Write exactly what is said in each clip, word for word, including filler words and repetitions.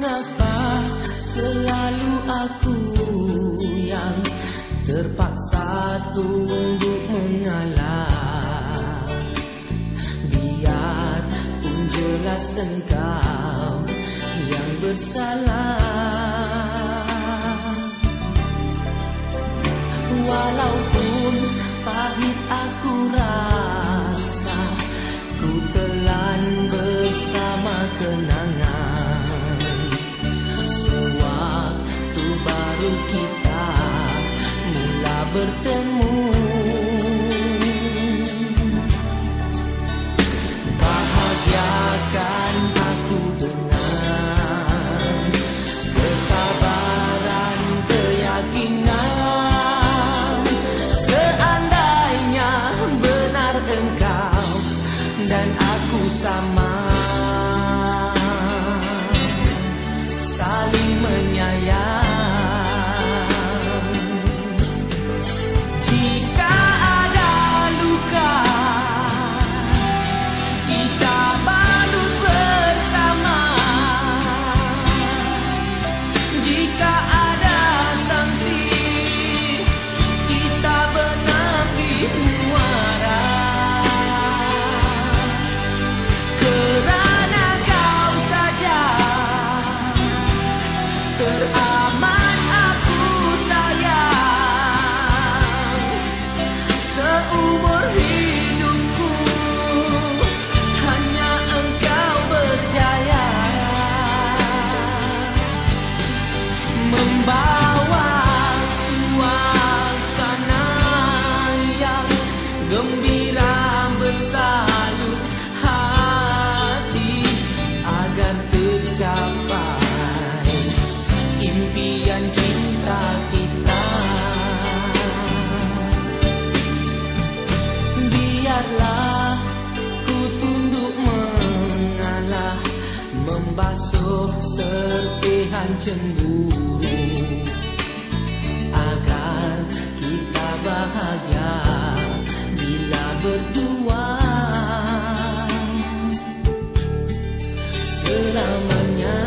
mengapa selalu aku yang terpaksa tunduk mengalah? Biarpun jelas engkau yang bersalah, walaupun pahit aku rasa, ku telan bersama kenangan. Sewaktu baru kita mula bertemu, bahagiakan aku dengan kesabaran, keyakinan. Seandainya benar engkau dan aku sama, saling menyayang. Jika ada luka, kita balut bersama. Jika ada sanksi, kita benam di muara. Kerana kau saja teramat aku sayang. Seumur hidupku hanya engkau berjaya, membawa suasana yang gembira bersalur hati, agar tercapai impian cinta kita. Biarlah ku tunduk mengalah, membasuh serpihan cemburu, agar kita bahagia bila berdua selamanya.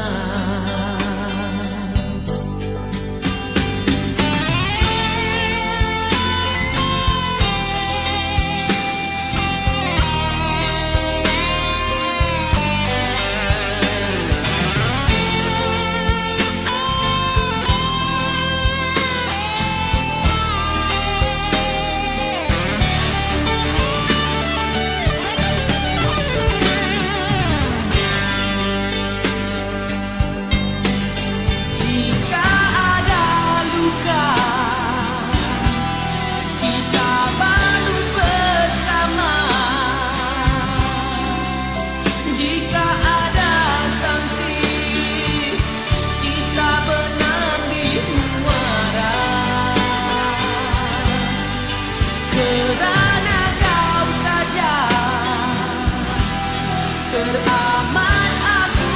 Teramat aku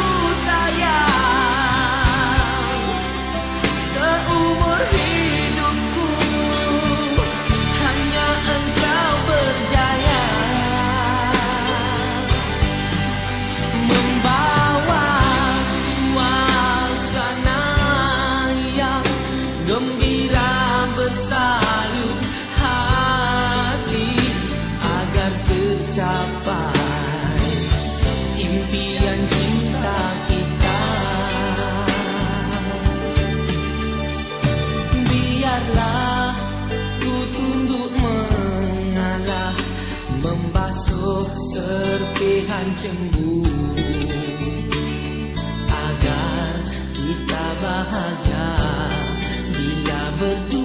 sayang. Seumur hidupku hanya engkau berjaya, membawa suasana yang gembira bersalur hati, agar tercapai impian cinta kita. Biarlah ku tunduk mengalah, membasuh serpihan cemburu, agar kita bahagia bila berdua